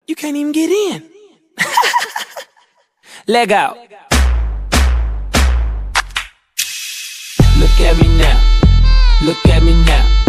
You can't even get in. Leg out. Look at me now. Look at me now.